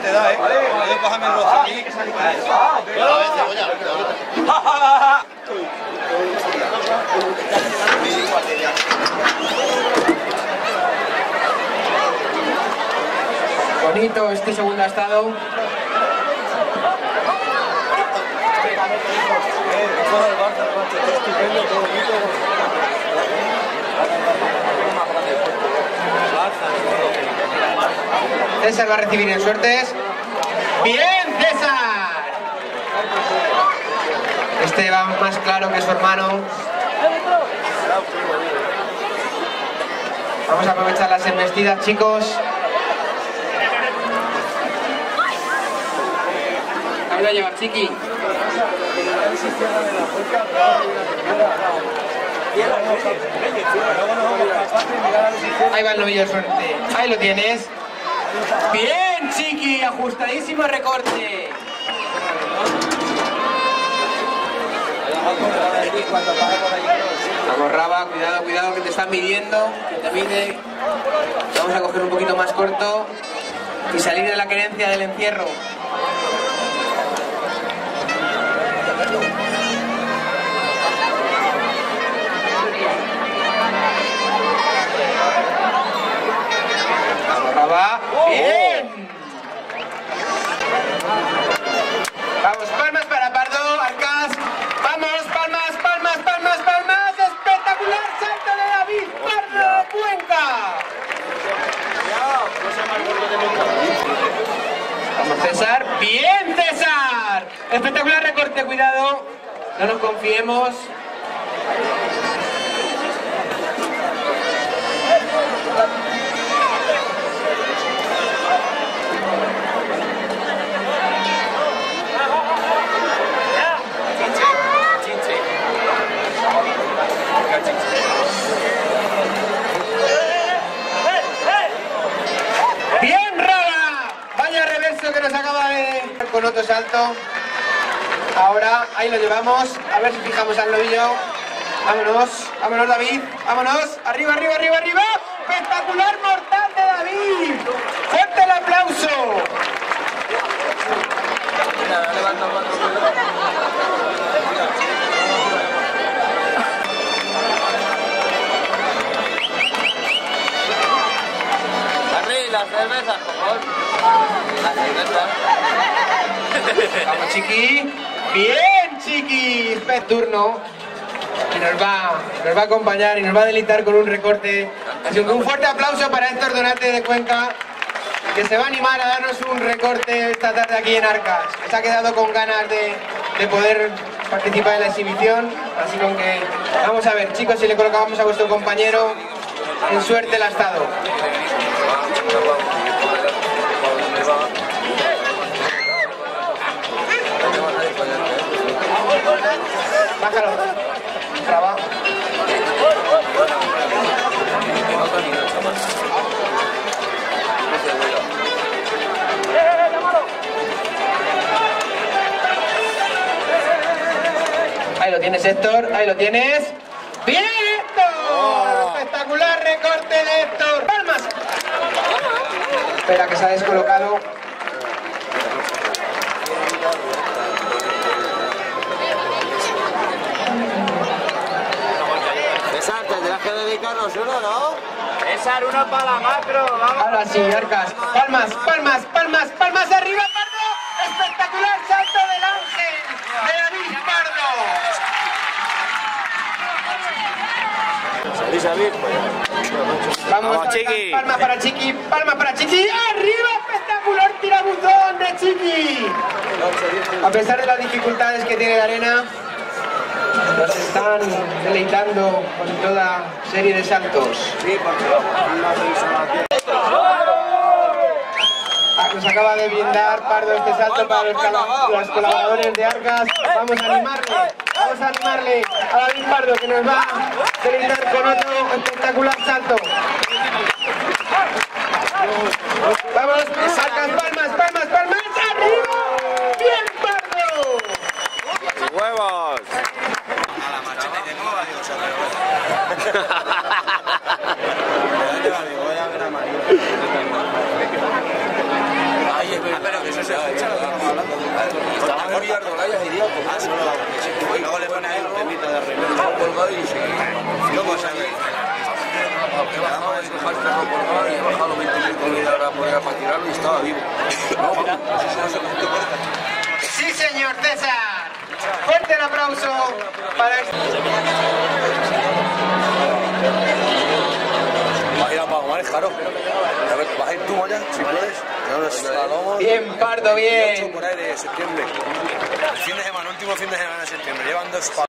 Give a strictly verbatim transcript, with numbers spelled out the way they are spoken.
te da, ¿eh? Puedes cogerme el rostro aquí. Bonito este segundo estado. César va a recibir en suertes. ¡Bien, César! Este va más claro que su hermano. Vamos a aprovechar las embestidas, chicos. Ahí va a llevar Chiqui. Ahí va el novillo de suerte. Ahí lo tienes. Bien, Chiqui, ajustadísimo recorte. Vamos, Raba, cuidado, cuidado, que te están midiendo, que te mide. Vamos a coger un poquito más corto y salir de la querencia del encierro. Vamos, Raba. Bien. Vamos, palmas para Pardo, Arcas. Vamos, palmas, palmas, palmas, palmas. Espectacular salto de David Pardo de Cuenca. Vamos, César. Bien, César. Espectacular recorte, cuidado. No nos confiemos. Bien, Raba. Vaya reverso que nos acaba de... Con otro salto. Ahora, ahí lo llevamos. A ver si fijamos al novillo. Vámonos, vámonos, David. Vámonos. Arriba, arriba, arriba, arriba. Espectacular mortal de David. Fuerte el aplauso. Las cervezas, por favor. Las cervezas. Vamos, Chiqui. Bien, Chiqui. Es turno. Y nos va, nos va a acompañar y nos va a deleitar con un recorte. Así que un fuerte aplauso para Héctor Donate de Cuenca, que se va a animar a darnos un recorte esta tarde aquí en Arcas. Se ha quedado con ganas de, de poder participar en la exhibición. Así que vamos a ver, chicos, si le colocamos a vuestro compañero en suerte el astado. Bájalo. Traba. Ahí lo tienes, Héctor. Ahí lo tienes. ¡Bien, Héctor! Oh. Espectacular recorte de Héctor. ¡Palmas! Espera, que se ha descolocado. César, tendrás que dedicarnos uno, ¿no? César, uno para la macro, vamos. Ahora sí, Arcas. Palmas, palmas, palmas, palmas arriba, Pardo. Espectacular salto del ángel de David Pardo. Salís a ver. Vamos, Vamos, Chiqui. Palma para Chiqui, palma para Chiqui. ¡Arriba! Espectacular tirabuzón de Chiqui. A pesar de las dificultades que tiene la arena, nos están deleitando con toda serie de saltos. Nos acaba de brindar Pardo este salto para los, los colaboradores de Arcas. Vamos a animarle, vamos a animarle a David Pardo, que nos va a deleitar con otro espectacular salto. Vamos, Arcas, palmas, palmas, palmas, arriba. ¡Bien, Pardo! ¡Huevos! Ay, pero Estaba en Villardolaya y Dios. Ah, solo. Luego le pone ahí un temito de arriba. Colgado y se... ¿Cómo se ve? Vamos a dejar el perro colgado y he bajado los veinte mil con ahora por ir para tirarlo y estaba vivo. Sí, señor César. Fuerte el aplauso para este. Va a ir a Pagomar, Jaro. A ver, vas a ir tú, Maya, si puedes. Bien, Pardo, bien. Por ahí de septiembre. El fin de semana, último fin de semana de septiembre. Llevan dos